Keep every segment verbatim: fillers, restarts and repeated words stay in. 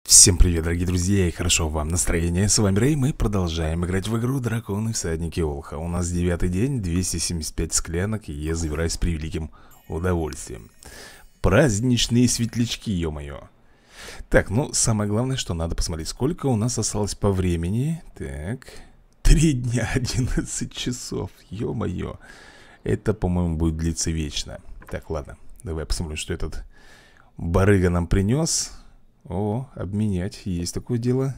Всем привет, дорогие друзья, и хорошо вам настроение. С вами Рэй, мы продолжаем играть в игру Драконы Всадники Олха. У нас девятый день, двести семьдесят пять склянок, и я забираюсь с превеликим удовольствием. Праздничные светлячки, ё-моё. Так, ну, самое главное, что надо посмотреть, сколько у нас осталось по времени. Так, три дня, одиннадцать часов, ё-моё. Это, по-моему, будет длиться вечно. Так, ладно, давай посмотрим, что этот барыга нам принес. О, обменять, есть такое дело.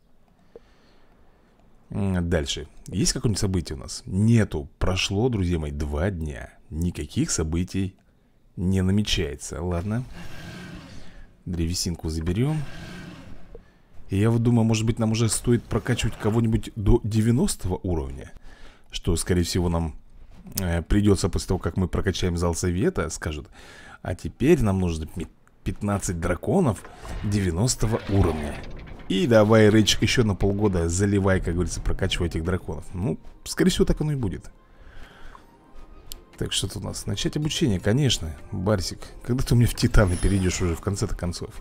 Дальше, есть какое-нибудь событие у нас? Нету, прошло, друзья мои, два дня. Никаких событий не намечается. Ладно, древесинку заберем. И я вот думаю, может быть, нам уже стоит прокачивать кого-нибудь до девяностого уровня. Что, скорее всего, нам э, придется после того, как мы прокачаем зал совета. Скажут, а теперь нам нужно пятнадцать драконов девяностого уровня. И давай, Рейчик, еще на полгода заливай, как говорится, прокачивай этих драконов. Ну, скорее всего, так оно и будет. Так, что тут у нас? Начать обучение, конечно. Барсик, когда ты у меня в Титаны перейдешь уже в конце-то концов?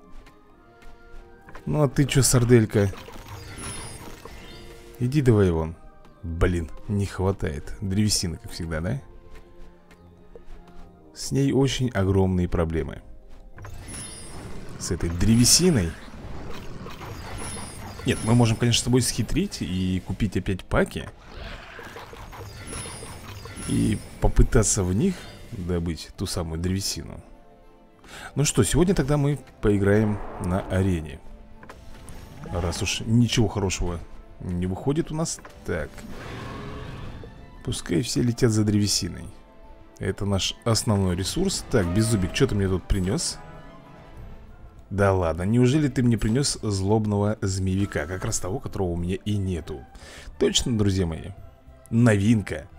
Ну, а ты что, сарделька? Иди давай вон. Блин, не хватает древесины, как всегда, да? С ней очень огромные проблемы. С этой древесиной. Нет, мы можем, конечно, с тобой схитрить и купить опять паки. И попытаться в них добыть ту самую древесину. Ну что, сегодня тогда мы поиграем на арене. Раз уж ничего хорошего не выходит у нас. Так, пускай все летят за древесиной. Это наш основной ресурс. Так, Беззубик, что ты мне тут принес? Да ладно, неужели ты мне принес злобного змеевика? Как раз того, которого у меня и нету. Точно, друзья мои. Новинка.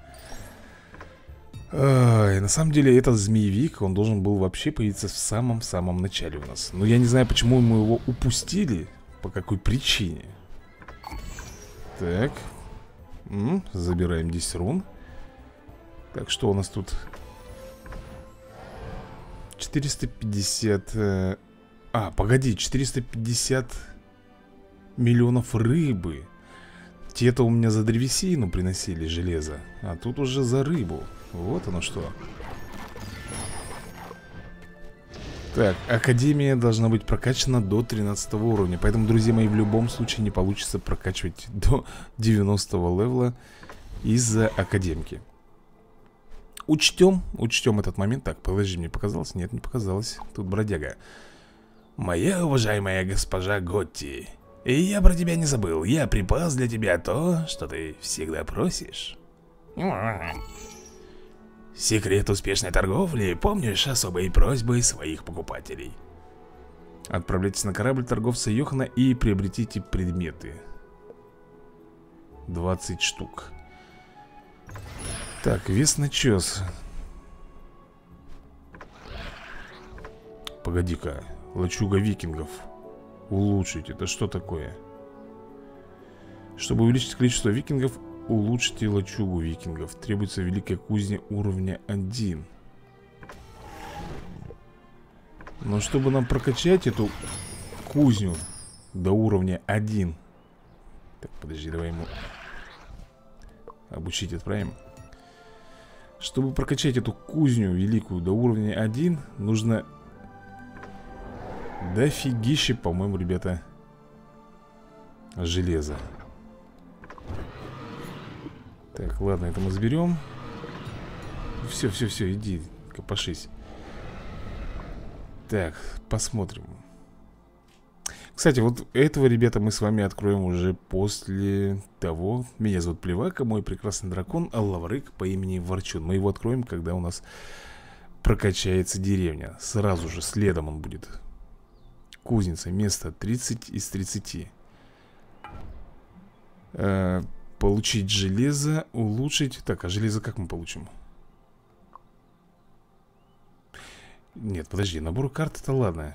Ай, на самом деле этот змеевик, он должен был вообще появиться в самом-самом начале у нас. Но я не знаю, почему мы его упустили. По какой причине. Так, М, забираем десять рун. Так, что у нас тут? четыреста пятьдесят... А, погоди, четыреста пятьдесят миллионов рыбы. Те-то у меня за древесину приносили железо, а тут уже за рыбу. Вот оно что. Так, Академия должна быть прокачана до тринадцатого уровня. Поэтому, друзья мои, в любом случае не получится прокачивать до девяностого левела из-за Академки. Учтем, учтем этот момент. Так, подожди, мне показалось? Нет, не показалось. Тут бродяга. Моя уважаемая госпожа Готти, и я про тебя не забыл. Я припас для тебя то, что ты всегда просишь. Секрет успешной торговли. Помнишь особые просьбы своих покупателей? Отправляйтесь на корабль торговца Йохана и приобретите предметы. двадцать штук. Так, вес начес. Погоди-ка. Лачуга викингов. Улучшить. Это что такое? Чтобы увеличить количество викингов, улучшите лачугу викингов. Требуется великая кузня уровня один. Но чтобы нам прокачать эту кузню до уровня один. Так, подожди, давай ему обучить отправим. Чтобы прокачать эту кузню великую до уровня один, нужно... дофигище, по-моему, ребята, железо. Так, ладно, это мы заберем. Все, все, все, иди, копошись. Так, посмотрим. Кстати, вот этого, ребята, мы с вами откроем уже после того. Меня зовут Плевака, мой прекрасный дракон Лаврык по имени Ворчун. Мы его откроем, когда у нас прокачается деревня. Сразу же, следом он будет. Кузница, место тридцать из тридцати. э, Получить железо, улучшить. Так, а железо как мы получим? Нет, подожди, набор карт это ладно.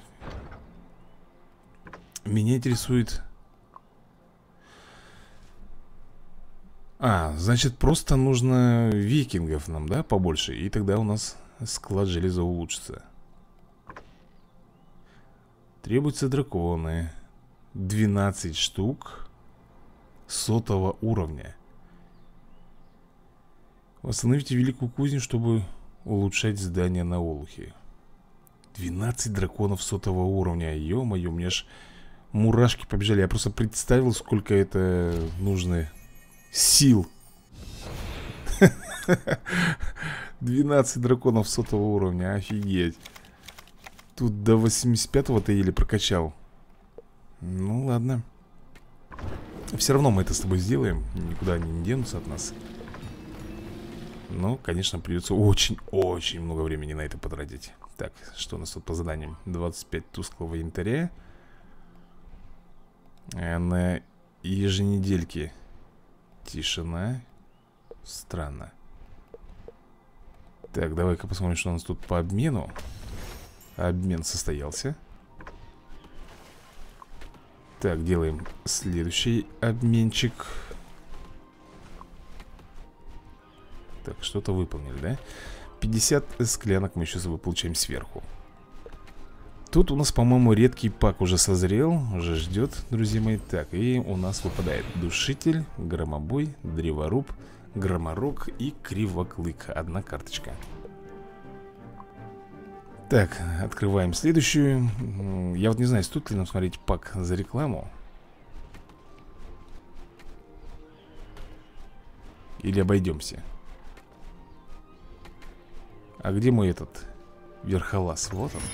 Меня интересует... А, значит, просто нужно викингов нам, да, побольше. И тогда у нас склад железа улучшится. Требуются драконы. двенадцать штук сотого уровня. Восстановите великую кузню, чтобы улучшать здания на Олухе. двенадцать драконов сотого уровня. Ё-моё, мне аж мурашки побежали. Я просто представил, сколько это нужно сил. двенадцать драконов сотого уровня, офигеть. Тут до восемьдесят пятого ты еле прокачал. Ну ладно. Все равно мы это с тобой сделаем. Никуда они не денутся от нас. Но, конечно, придется очень-очень много времени на это потратить. Так, что у нас тут по заданиям? двадцать пять тусклого янтаря. А на еженедельке тишина. Странно. Так, давай-ка посмотрим, что у нас тут по обмену. Обмен состоялся. Так, делаем следующий обменчик. Так, что-то выполнили, да? пятьдесят склянок мы еще с собой получаем сверху. Тут у нас, по-моему, редкий пак уже созрел. Уже ждет, друзья мои. Так, и у нас выпадает душитель, громобой, древоруб, громорог и кривоклык. Одна карточка. Так, открываем следующую. Я вот не знаю, стоит ли нам смотреть пак за рекламу. Или обойдемся. А где мой этот верхолаз? Вот он.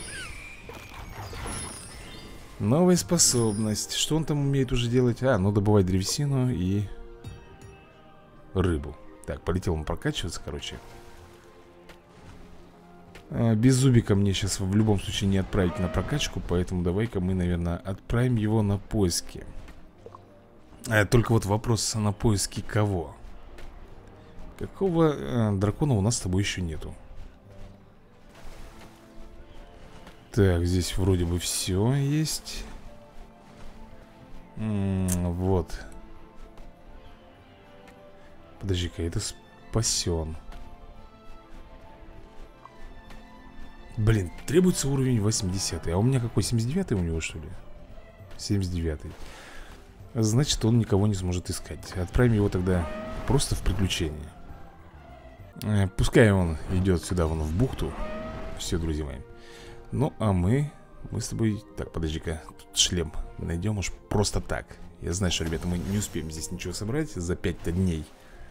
Новая способность. Что он там умеет уже делать? А, ну добывать древесину и рыбу. Так, полетел он прокачиваться, короче. а, Без зубика мне сейчас в любом случае не отправить на прокачку. Поэтому давай-ка мы, наверное, отправим его на поиски. а, Только вот вопрос, на поиски кого? Какого а, дракона у нас с тобой еще нету? Так, здесь вроде бы все есть. М-м, вот. Подожди-ка, это спасен. Блин, требуется уровень восемьдесят. А у меня какой? семьдесят девятый у него, что ли? семьдесят девятый. Значит, он никого не сможет искать. Отправим его тогда просто в приключение. э, Пускай он идет сюда, вон в бухту. Все, друзья мои. Ну, а мы... Мы с тобой... Так, подожди-ка, тут шлем найдем уж просто так. Я знаю, что, ребята, мы не успеем здесь ничего собрать за пять-то дней.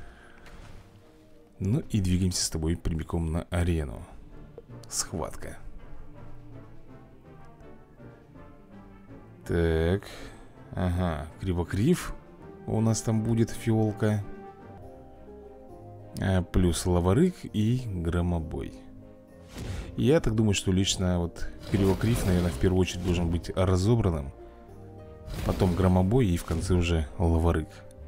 Ну и двигаемся с тобой прямиком на арену. Схватка. Так. Ага, кривокрив. У нас там будет фиолка. а, Плюс лаварык и громобой. Я так думаю, что лично вот кривокрив, наверное, в первую очередь должен быть разобранным. Потом громобой и в конце уже лаварык.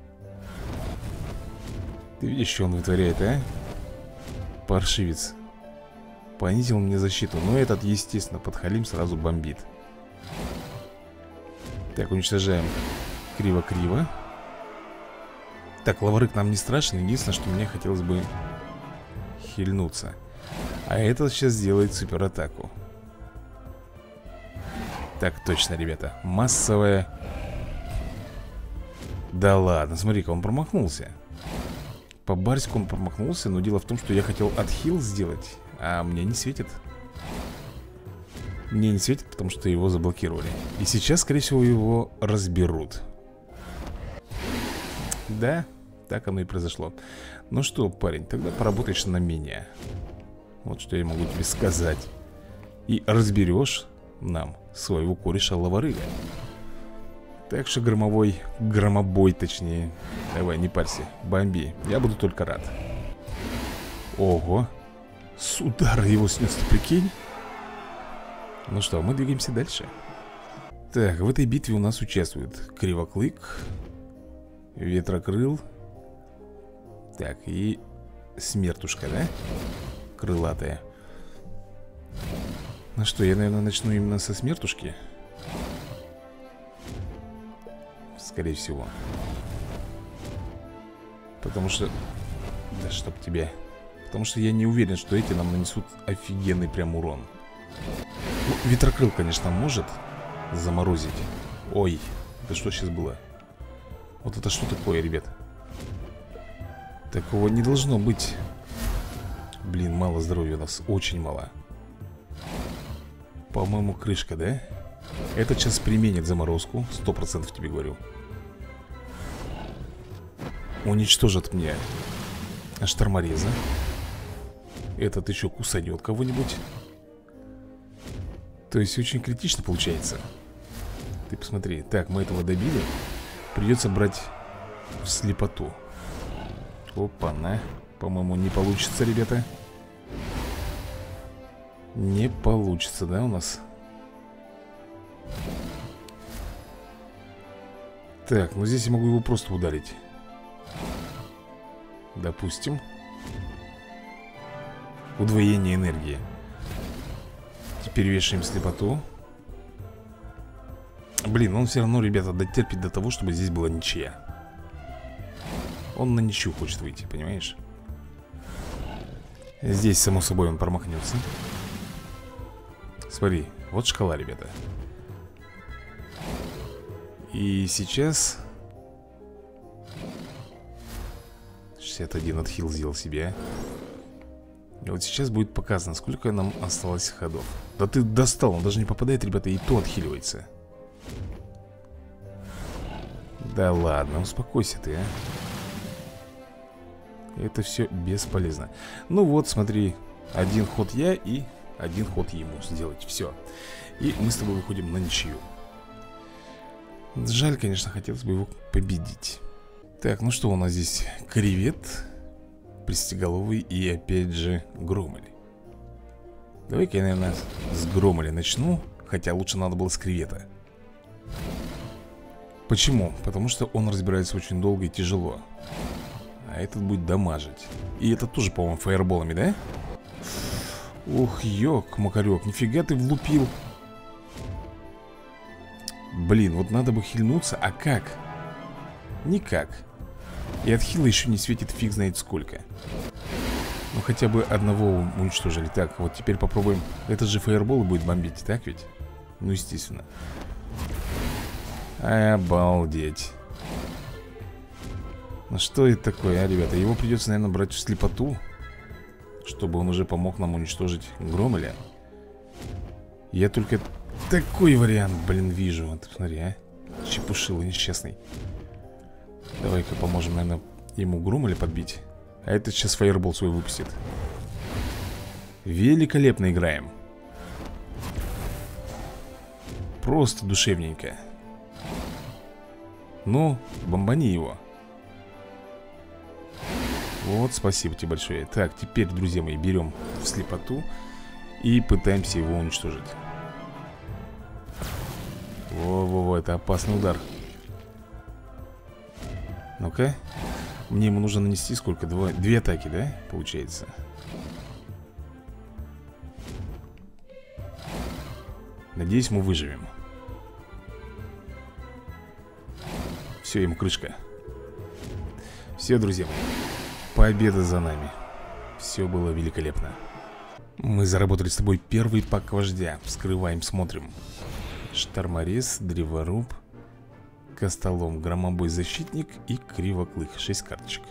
Ты видишь, что он вытворяет, а? Паршивец. Понизил мне защиту. Но этот, естественно, подхалим сразу бомбит. Так, уничтожаем криво-криво. Так, лаварык нам не страшен. Единственное, что мне хотелось бы хильнуться. А этот сейчас сделает суператаку. Так, точно, ребята. Массовая. Да ладно, смотри-ка, он промахнулся. По барсику он промахнулся. Но дело в том, что я хотел отхил сделать, а мне не светит. Мне не светит, потому что его заблокировали. И сейчас, скорее всего, его разберут. Да, так оно и произошло. Ну что, парень, тогда поработаешь на меня. Вот что я могу тебе сказать. И разберешь нам своего кореша лаварыга. Так что громовой, громобой точнее. Давай, не парься, бомби. Я буду только рад. Ого. С удара его снес, ты прикинь. Ну что, мы двигаемся дальше. Так, в этой битве у нас участвует Кривоклык, Ветрокрыл. Так, и Смертушка, да? Крылатая. Ну что, я, наверное, начну именно со Смертушки. Скорее всего. Потому что... Да чтоб тебя. Потому что я не уверен, что эти нам нанесут офигенный прям урон. Ну, Ветрокрыл, конечно, может заморозить. Ой, Это что сейчас было? Вот это что такое, ребят? Такого не должно быть. Блин, мало здоровья у нас, очень мало. По-моему, крышка, да? Этот сейчас применит заморозку. Сто процентов тебе говорю. Уничтожит мне штормореза. Этот еще кусанет кого-нибудь. То есть очень критично получается. Ты посмотри. Так, мы этого добили. Придется брать в слепоту. Опа-на. По-моему, не получится, ребята. Не получится, да, у нас? Так, ну здесь я могу его просто ударить. Допустим. Удвоение энергии. Теперь вешаем слепоту. Блин, он все равно, ребята, дотерпит до того, чтобы здесь была ничья. Он на ничью хочет выйти, понимаешь? Здесь, само собой, он промахнется. Смотри, вот шкала, ребята. И сейчас шестьдесят один отхил сделал себе. И вот сейчас будет показано, сколько нам осталось ходов. Да ты достал, он даже не попадает, ребята, и то отхиливается. Да ладно, успокойся ты, а. Это все бесполезно. Ну вот, смотри, один ход я и один ход ему сделать, все. И мы с тобой выходим на ничью. Жаль, конечно, хотелось бы его победить. Так, ну что у нас здесь? Кревет, Пристеголовый и опять же Громель. Давай-ка я, наверное, с Громеля начну. Хотя лучше надо было с кревета. Почему? Потому что он разбирается очень долго и тяжело. А этот будет дамажить. И этот тоже, по-моему, фаерболами, да? Ух, ёк-макарёк, нифига ты влупил. Блин, вот надо бы хильнуться, а как? Никак. И от хила еще не светит фиг знает сколько. Ну хотя бы одного уничтожили. Так, вот теперь попробуем. Это же фаерболы будет бомбить, так ведь? Ну естественно. Обалдеть. Ну что это такое, а, ребята? Его придется, наверное, брать в слепоту, чтобы он уже помог нам уничтожить Громеля. Я только такой вариант, блин, вижу. Вот, смотри, а. Чепушило несчастный. Давай-ка поможем, наверное, ему Громеля подбить. А этот сейчас фаербол свой выпустит. Великолепно играем. Просто душевненько. Ну, бомбани его. Вот, спасибо тебе большое. Так, теперь, друзья мои, берем в слепоту и пытаемся его уничтожить. Во-во-во, это опасный удар. Ну-ка. Мне ему нужно нанести сколько? Два, две атаки, да? Получается. Надеюсь, мы выживем. Все, ему крышка. Все, друзья мои, победа за нами. Все было великолепно. Мы заработали с тобой первый пак вождя. Вскрываем, смотрим. Шторморез, Древоруб, Костолом, Громобой, Защитник и Кривоклык. Шесть карточек.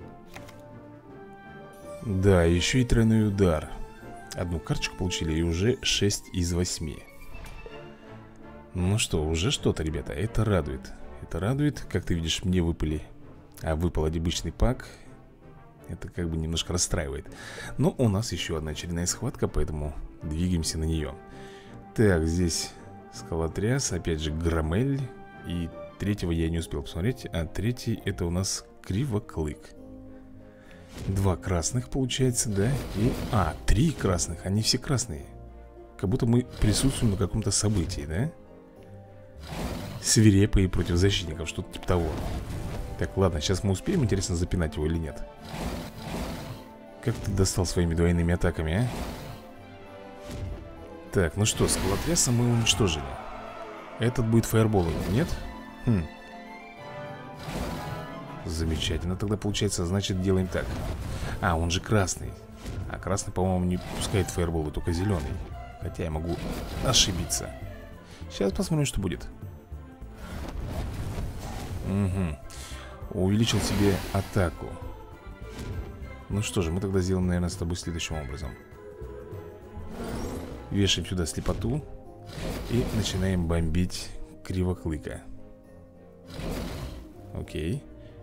Да, еще и тройной удар. Одну карточку получили и уже шесть из восьми. Ну что, уже что-то, ребята, это радует. Это радует, как ты видишь, мне выпали. А выпал обычный пак. Это как бы немножко расстраивает. Но у нас еще одна очередная схватка, поэтому двигаемся на нее. Так, здесь Скалотряс, опять же Громель. И третьего я не успел посмотреть. А третий это у нас Кривоклык. Два красных получается, да? И... А, три красных, они все красные. Как будто мы присутствуем на каком-то событии, да? Свирепые против защитников, что-то типа того. Так, ладно, сейчас мы успеем, интересно, запинать его или нет. Как ты достал своими двойными атаками, а? Так, ну что, Скалотряса мы уничтожили. Этот будет фаерболом, нет? Хм. Замечательно, тогда получается, значит, делаем так. А, он же красный. А красный, по-моему, не пускает фаерболы, только зеленый. Хотя я могу ошибиться. Сейчас посмотрим, что будет. Угу. Увеличил себе атаку. Ну что же, мы тогда сделаем, наверное, с тобой следующим образом. Вешаем сюда слепоту и начинаем бомбить Кривоклыка. Окей.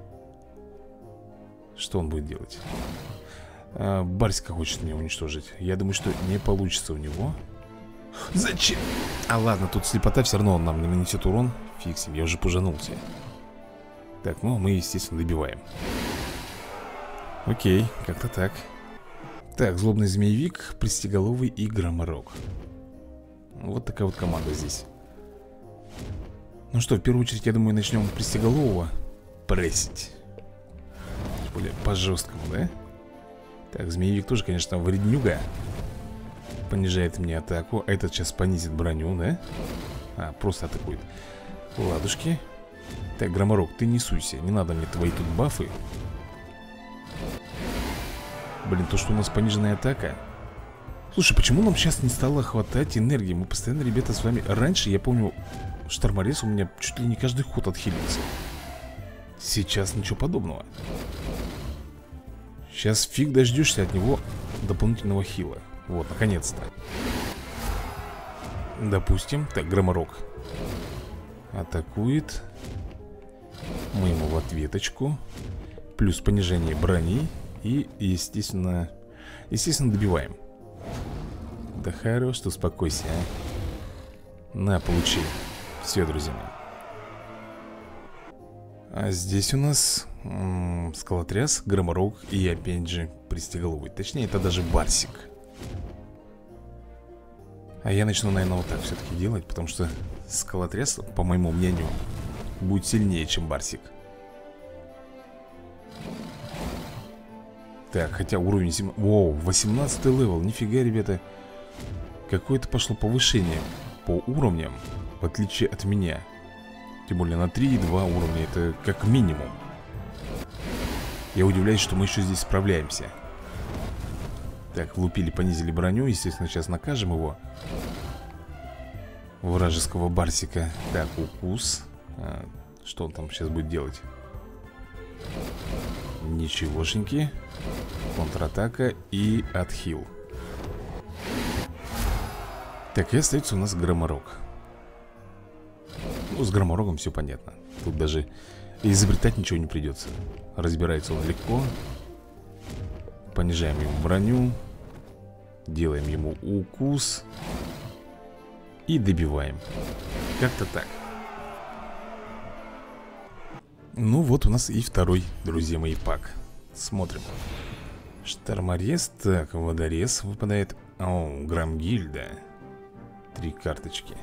Что он будет делать? а, Барсика хочет меня уничтожить. Я думаю, что не получится у него. Зачем? А ладно, тут слепота, все равно он нам не нанесет урон. Фиг с ним, я уже пожанулся. Так, ну мы, естественно, добиваем. Окей, как-то так. Так, злобный змеевик, пристеголовый и громорок. Вот такая вот команда здесь. Ну что, в первую очередь, я думаю, начнем пристеголового прессить. Более по-жесткому, да? Так, змеевик тоже, конечно, вреднюга. Понижает мне атаку. А этот сейчас понизит броню, да? А, просто атакует. Ладушки. Так, громорок, ты не суйся. Не надо мне твои тут бафы. Блин, то, что у нас пониженная атака. Слушай, почему нам сейчас не стало хватать энергии? Мы постоянно, ребята, с вами... Раньше, я помню, Шторморез у меня чуть ли не каждый ход отхилился. Сейчас ничего подобного. Сейчас фиг дождешься от него дополнительного хила. Вот, наконец-то. Допустим. Так, громорок атакует. Мы ему в ответочку. Плюс понижение брони. И, естественно, естественно, добиваем. Да хорош, ты успокойся, а. На, получи. Все, друзья мои. А здесь у нас м-м, скалотряс, громорок и опять же пристеголовый. Точнее, это даже барсик. А я начну, наверное, вот так все-таки делать, потому что скалотряс, по моему мнению, будет сильнее, чем барсик. Так, хотя уровень семнадцать... Воу, восемнадцатый левел, нифига, ребята. Какое-то пошло повышение по уровням, в отличие от меня. Тем более на три и два уровня, это как минимум. Я удивляюсь, что мы еще здесь справляемся. Так, влупили, понизили броню. Естественно, сейчас накажем его. Вражеского барсика. Так, укус. а, Что он там сейчас будет делать? Ничегошеньки. Контратака и отхил. Так, и остается у нас громорок. Ну, с громорогом все понятно. Тут даже изобретать ничего не придется. Разбирается он легко. Понижаем ему броню. Делаем ему укус. И добиваем. Как-то так. Ну вот у нас и второй, друзья мои, пак. Смотрим. Шторморез, так, водорез выпадает. О, Громгильда. Три карточки.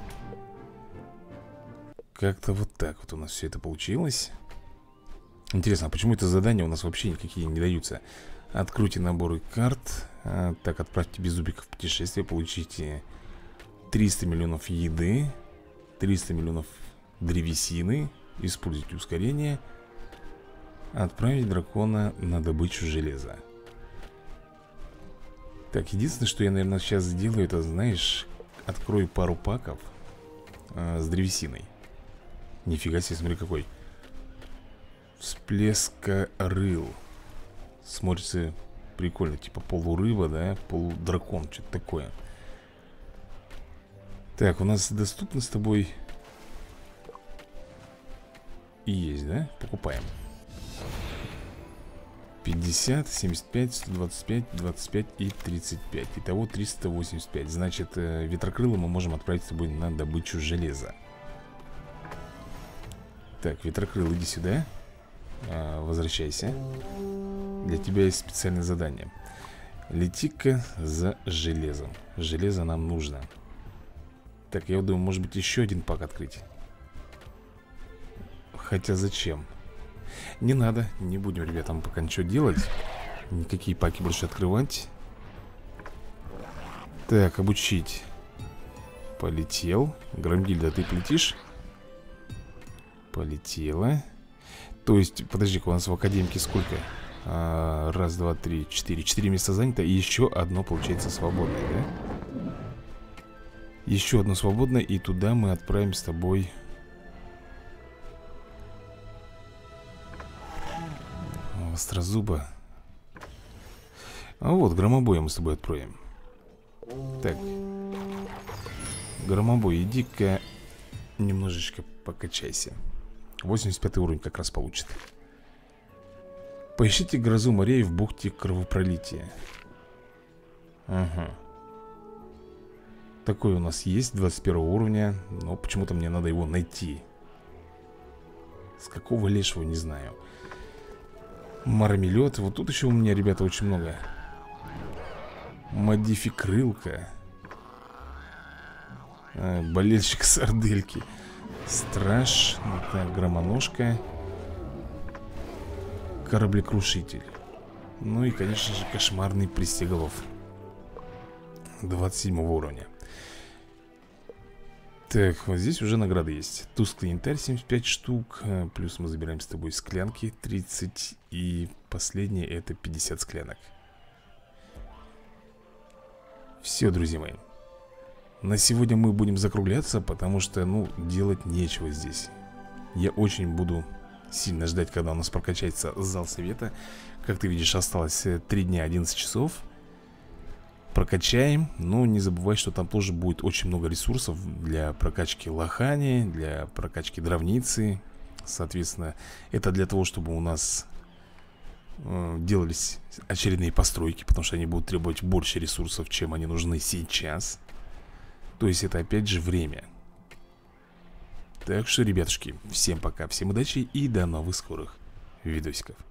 Как-то вот так вот у нас все это получилось. Интересно, а почему это задания у нас вообще никакие не даются? Откройте наборы карт. а, Так, отправьте беззубика в путешествие. Получите триста миллионов еды, триста миллионов древесины. Используйте ускорение. Отправить дракона на добычу железа. Так, единственное, что я, наверное, сейчас сделаю, это, знаешь, открою пару паков а, с древесиной. Нифига себе, смотри какой. Всплескорыл. Смотрится прикольно, типа полурыба, да, полудракон, что-то такое. Так, у нас доступно с тобой. И есть, да? Покупаем. пятьдесят, семьдесят пять, сто двадцать пять, двадцать пять и тридцать пять. Итого триста восемьдесят пять. Значит, ветрокрыло мы можем отправить с тобой на добычу железа. Так, ветрокрыл, иди сюда. а, Возвращайся. Для тебя есть специальное задание. Лети-ка за железом. Железо нам нужно. Так, я думаю, может быть, еще один пак открыть. Хотя зачем? Не надо, не будем, ребятам, пока ничего делать. Никакие паки больше открывать. Так, обучить. Полетел. Громгильда, ты полетишь? Полетела. То есть, подожди-ка, у нас в академике сколько? А, раз, два, три, четыре. Четыре места занято. И еще одно, получается, свободное, да? Еще одно свободное. И туда мы отправим с тобой... Острозуба. А вот, громобоя мы с тобой откроем. Так. Громобой, иди-ка немножечко покачайся. восемьдесят пятый уровень как раз получит. Поищите грозу морей в бухте кровопролития. Ага. Такой у нас есть, двадцать первого уровня. Но почему-то мне надо его найти. С какого лешего, не знаю. Мармелет. Вот тут еще у меня, ребята, очень много. Модификрылка. а, Болельщик сардельки. Страж. Так, громоножка. Кораблекрушитель. Ну и, конечно же, кошмарный пристеголов. двадцать седьмого уровня. Так, вот здесь уже награды есть. Тусклый янтарь семьдесят пять штук. Плюс мы забираем с тобой склянки тридцать. И последнее это пятьдесят склянок. Все, друзья мои. На сегодня мы будем закругляться, потому что, ну, делать нечего здесь. Я очень буду сильно ждать, когда у нас прокачается зал совета. Как ты видишь, осталось три дня, одиннадцать часов. Прокачаем. Но не забывай, что там тоже будет очень много ресурсов для прокачки лохани, для прокачки дровницы. Соответственно, это для того, чтобы у нас э, делались очередные постройки, потому что они будут требовать больше ресурсов, чем они нужны сейчас. То есть это опять же время. Так что, ребятушки, всем пока, всем удачи и до новых скорых видосиков.